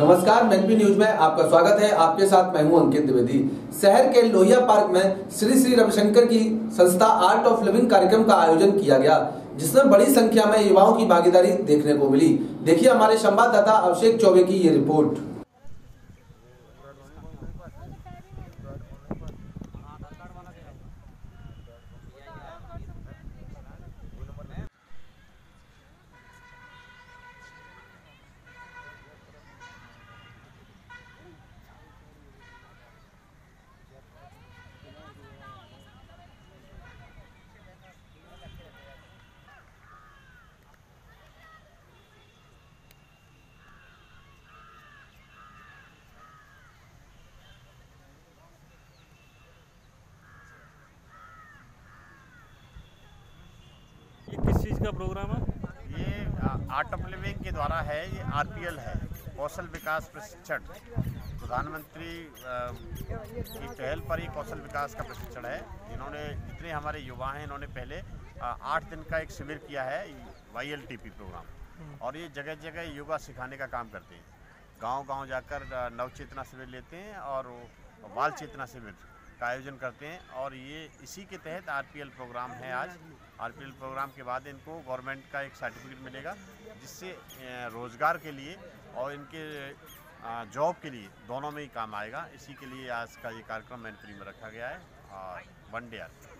नमस्कार, मैनपी न्यूज में आपका स्वागत है। आपके साथ मैं हूं अंकित द्विवेदी। शहर के लोहिया पार्क में श्री श्री रविशंकर की संस्था आर्ट ऑफ लिविंग कार्यक्रम का आयोजन किया गया, जिसमें बड़ी संख्या में युवाओं की भागीदारी देखने को मिली। देखिए हमारे संवाददाता अभिषेक चौबे की ये रिपोर्ट। ये किस चीज़ का प्रोग्राम है? ये आर्ट ऑफ लिविंग के द्वारा है। ये आरपीएल है, कौशल विकास प्रशिक्षण। प्रधानमंत्री की पहल पर ही कौशल विकास का प्रशिक्षण है। इन्होंने जितने हमारे युवा हैं, इन्होंने पहले 8 दिन का एक शिविर किया है, YLTP प्रोग्राम। और ये जगह जगह योगा सिखाने का काम करते हैं। गांव-गांव जाकर नव चेतना शिविर लेते हैं और बाल चेतना शिविर का आयोजन करते हैं। और ये इसी के तहत आरपीएल प्रोग्राम है। आज आरपीएल प्रोग्राम के बाद इनको गवर्नमेंट का एक सर्टिफिकेट मिलेगा, जिससे रोज़गार के लिए और इनके जॉब के लिए दोनों में ही काम आएगा। इसी के लिए आज का ये कार्यक्रम मैनपुरी में रखा गया है। और 1 डे